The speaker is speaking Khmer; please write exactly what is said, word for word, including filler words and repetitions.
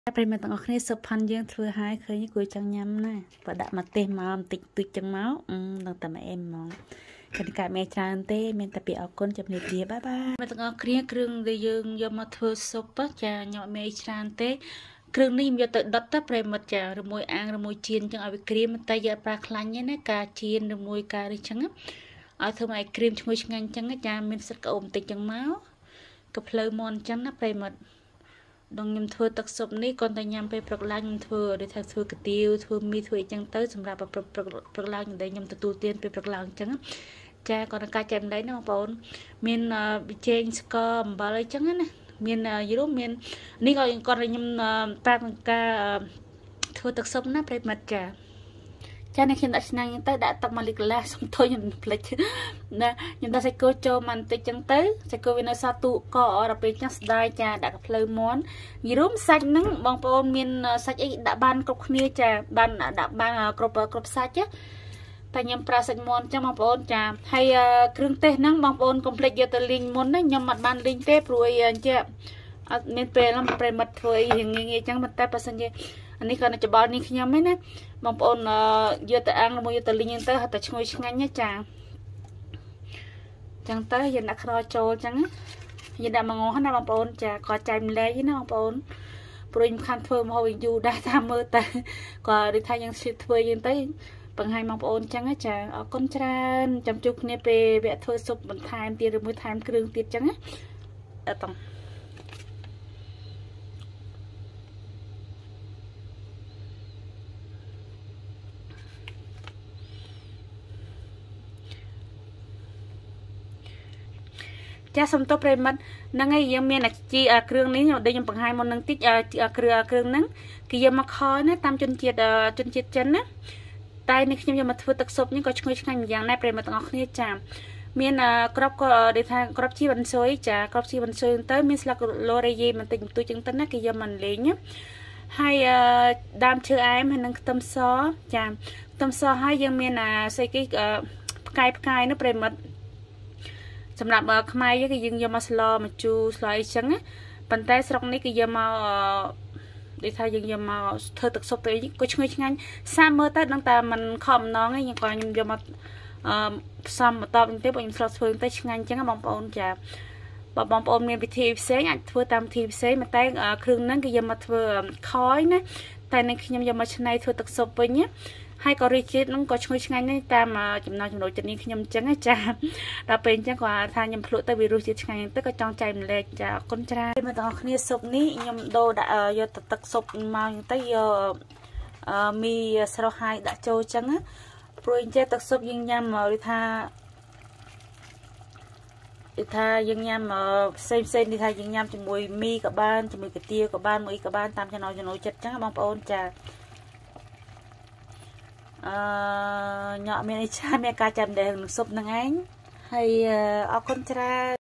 ប្រិមត្តទាំងអស់គ្នាសុខផាន់យើងធ្វើហើយឃើញគួរចង់ញ៉ាំណាបើដាក់មកទេសមកបន្តិចទុចចឹងមកដល់តែមកអែមហ្មងគិតកាត់មេច្រើនទេមានតែពីអរគុណជំរាបលាបាយបាយមកទាំងអស់គ្នាគ្រឿងដែលយើងយកមកធ្វើស៊ុបចាញ៉ក់មេច្រើនទេគ្រឿងនេះយកទៅដុតទៅប្រិមត្តចាឬមួយអាំងឬមួយចៀនចឹងឲ្យវាក្រៀមតែយកប្រើខ្លាញ់ណាការចៀនឬមួយការនេះចឹងឲ្យធ្វើមកឲ្យក្រៀមឈ្ងុយឆ្ងាញ់ចឹងចាមានសិតក្អូបបន្តិចចឹងមកក៏ផ្លូវមន់ចឹងណាប្រិមត្តដងខ្ញុំធ្វើទឹកស៊ុបនេះគាត់តែញ៉ាំពេលព្រឹកឡើងខ្ញុំធ្វើដូចថាធ្វើកាទៀវធ្វើមីធ្វើអីចឹងទៅសម្រាប់ព្រឹកព្រឹកឡើងដែលខ្ញុំទទួលទានពេលព្រឹកឡើងចឹងចាគាត់នឹងកាច់ចែកម្លែកណាបងប្អូនមានប៊ីចេងស្ករអំបិលអីចឹងណាមានយូរមាននេះក៏គាត់ខ្ញុំប្រាប់នឹងការធ្វើទឹកស៊ុបណាប្រិមិត្តចាចានេះខ្ញុំដាក់ឆ្នាំងទៅដាក់ទឹកមួយលីត្រកន្លះសុំទោសខ្ញុំភ្លេចណាខ្ញុំដាក់សាច់គោចូលមកបន្តិចចឹងទៅសាច់គោវានៅសល់ទូកដល់ពេលចឹងស្ដាយចាដាក់កាភ្លើមន់និយាយរួមសាច់ហ្នឹងបងប្អូនមានសាច់អីដាក់បានគ្រប់គ្នាចាបានដាក់បានគ្រប់គ្រប់សាច់តែខ្ញុំប្រើសាច់មន់ចឹងបងប្អូនចាហើយគ្រឿងទេសហ្នឹងបងប្អូនកុំភ្លេចយកទៅលីងមុនណាខ្ញុំអត់បានលីងទេព្រោះអញ្ចឹងអត់មានពេលហ្នឹងប្រិមិត្តធ្វើអីងាយងាយចឹងតែបើសិនជាអានេះគាត់ច្បល់នេះខ្ញុំហ្នឹងណាបងប្អូនយកទៅអាំងមួយយកទៅលីងទៅហត់តែឈ្ងុយឆ្ងាញ់ណាចាចឹងទៅយើងដាក់ខ្នុរចូលចឹងយើងដាក់មកងណាបងប្អូនចាគាត់ចែកម្លែកណាបងប្អូនព្រោះខ្ញុំខានធ្វើមកវិញយូរដែរតាមមើលតែគាត់ដូចថាយើងធ្វើយើងទៅបង្ហាញបងប្អូនចឹងចាអរគុណច្រើនចាំជួបគ្នាពេលវគ្គធ្វើស៊ុបបន្ថែមទៀតឬមួយថែមគ្រឿងទៀតចឹងណាអត់តចាសំទោសប្រិមិត្តហ្នឹងហើយយើងមានជីគ្រឿងនេះដែលខ្ញុំបង្ហាញមុននឹងតិចគ្រឿងគ្រឿងហ្នឹងគេយកមកខណាតាមជនជាតិជនជាតិចិនណាតែនេះខ្ញុំយកមកធ្វើទឹកស៊ុបនេះក៏ឈ្ងុយឆ្ងាញ់ម្យ៉ាងដែរប្រិមិត្តទាំងអស់គ្នាចាមានក្របក៏ដូចថាក្របជីវ៉ាន់ស៊ុយចាក្របជីវ៉ាន់ស៊ុយទៅមានស្លឹកឡូរ៉េយេបន្តិចបន្តួចចឹងទៅណាគេយកមកលេងហើយដើមឈើអែមហើយនឹងខ្ទឹមសចាខ្ទឹមសហើយយើងមានស្អីគេផ្កាយផ្កាយនោះប្រិមិត្តសម្រាប់ខ្មែរគេយើងយកមកស្លមកជូរស្លអីចឹងប៉ុន្តែស្រុកនេះគេយកមកដូចថាយើងយកមកធ្វើទឹកស៊ុបទៅក៏ឈ្ងុយឆ្ងាញ់សាមើលទៅដឹងតែมันខំម្ដងឯងខ្ញុំក៏ខ្ញុំយកមកអឺផ្សំបន្តទៅទៀតខ្ញុំស្រុកធ្វើទៅឆ្ងាញ់ចឹងបងប្អូនចាបើបងប្អូនមានពិធីផ្សេងអាចធ្វើតាមពិធីផ្សេងតែគ្រឿងហ្នឹងគេយកមកធ្វើខយណាតែនឹងខ្ញុំយកមកឆ្នៃធ្វើទឹកស៊ុបវិញណាហើយក៏រសជាតិហ្នឹងក៏ឈ្ងុយឆ្ងាញ់ដែរតាមចំណងចំណូលចិត្តនេះខ្ញុំអញ្ចឹងចាដល់ពេលអញ្ចឹងគាត់ថាខ្ញុំភ្លក់ទៅវារសជាតិឆ្ងាញ់ទៅក៏ចង់ចែកម្លែកចាអរគុណច្រើនមកទាំងអស់គ្នាស៊ុបនេះខ្ញុំដូរដាក់យកទឹកស៊ុបមកអញ្ចឹងទៅយកមីស្រស់ហើយដាក់ចូលអញ្ចឹងព្រោះអញ្ចឹងទឹកស៊ុបយើងញ៉ាំដូចថាដូចថាយើងញ៉ាំផ្សេងផ្សេងនេះថាយើងញ៉ាំជាមួយមីក៏បានជាមួយកាទៀវក៏បានមួយក៏បានតាមចំណងចំណូលចិត្តអញ្ចឹងបងប្អូនចាអឺញ៉ក់មានអីច្រើនមានការចាំដែរនឹងស៊ុបហ្នឹងឯងហើយអរគុណច្រើន